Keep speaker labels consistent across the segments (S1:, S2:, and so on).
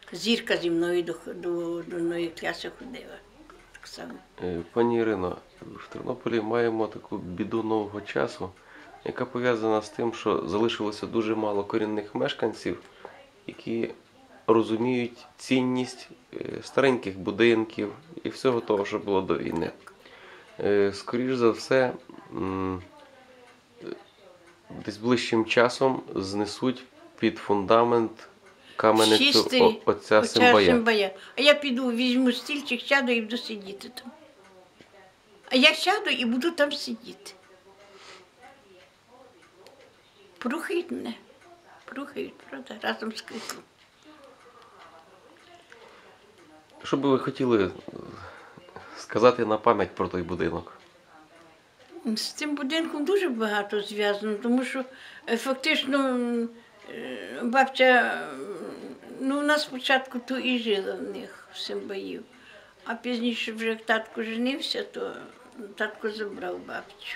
S1: Зірка зі мною до одної класи ходила. Так само.
S2: Пані Ірино, в Тернополі маємо таку біду нового часу, яка пов'язана з тим, що залишилося дуже мало корінних мешканців, які розуміють цінність стареньких будинків і всього того, що було до війни. Скоріш за все, десь ближчим часом знесуть під фундамент каменницю отця Симбая.
S1: А я піду, візьму стільчик, сяду і буду сидіти там. А я сяду і буду там сидіти. Порухають мене. Порухають, правда, разом з криком.
S2: Що би ви хотіли сказати на пам'ять про той будинок?
S1: З цим будинком дуже багато зв'язано, тому що фактично бабця, у нас спочатку то і жила в них, в Симбаїв, а пізніше вже як татко женився, то татко забрав бабцю.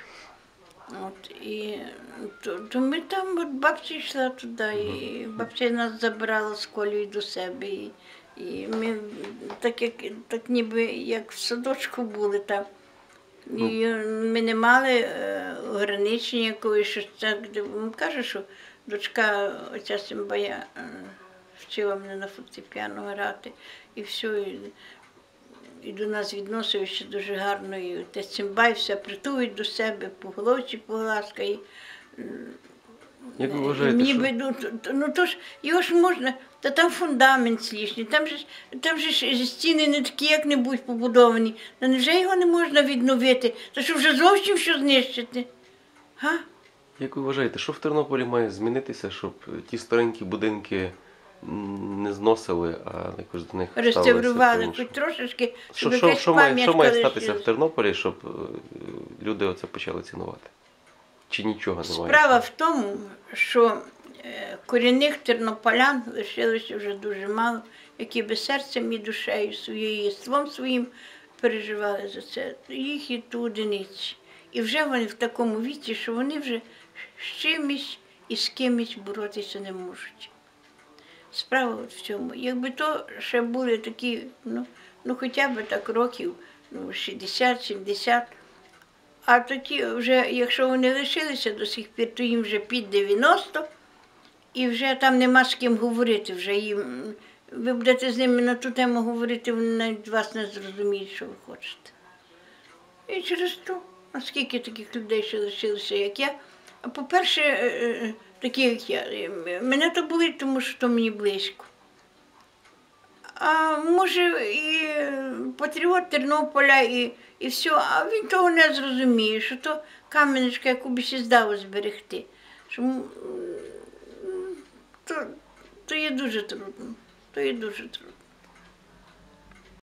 S1: То ми там, бабця йшла туди, і бабця нас забирала з Колею до себе. І ми так ніби як в садочку були там. І ми не мали ограничення якоїсь, що так, каже, що дочка отця Симбая вчила мене на фортепіано грати. І все, і до нас відносився дуже гарно. І отець Симбай все притують до себе, по головці погласкає.
S2: Як ви вважаєте,
S1: то ж його ж можна, та там фундамент слішний, там же стіни не такі як-небудь побудовані. Та невже його не можна відновити? Та що вже зовсім що знищити? Га?
S2: Як ви вважаєте, що в Тернополі має змінитися, щоб ті старенькі будинки не зносили, а якось до них ставилися?
S1: Реставрували, хоч трошечки, щоб якась пам'ятка
S2: Що має статися
S1: лишилась.
S2: в Тернополі, щоб люди оце почали цінувати? Чи нічого немає?
S1: Справа в тому, що корінних тернополян лишилося вже дуже мало, які би серцем і душею, своєю єством своїм переживали за це. Їх і ту одиниці. І вже вони в такому віці, що вони вже з чимось і з кимось боротися не можуть. Справа от в цьому. Якби то ще були такі, хоча б так років 60-70, а тоді вже, якщо вони лишилися до сих пір, то їм вже під 90, і вже там нема з ким говорити. Вже їм, ви будете з ними на ту тему говорити, вони навіть вас не зрозуміють, що ви хочете. І через то, а скільки таких людей ще лишилося, як я. А по-перше, такі, як я, мене то болить, тому що то мені близько. А може і патріот Тернополя, і все, а він того не зрозуміє, що то каменечка, яку б ще здало зберегти. То є дуже трудно, то є дуже трудно.